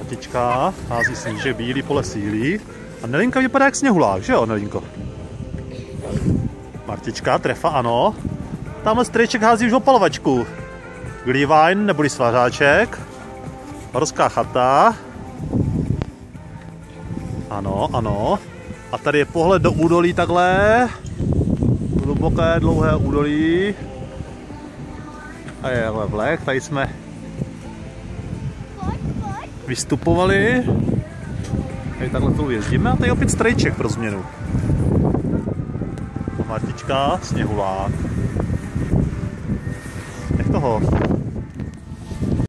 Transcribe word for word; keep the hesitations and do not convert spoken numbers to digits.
Martička hází snížek, bílý pole sílí. A Nelinka vypadá jak sněhulák, že jo, Nelinko? Martička, trefa, ano. Tamhle strejček hází už opalovačku. Glühwein neboli svařáček. Horská chata. Ano, ano. A tady je pohled do údolí takhle. Hluboké, dlouhé údolí. A je takhle vlek, tady jsme vystupovali. Tady takhle tu jezdíme a tady opět strejček pro změnu. A Martička, sněhulák. Nech toho.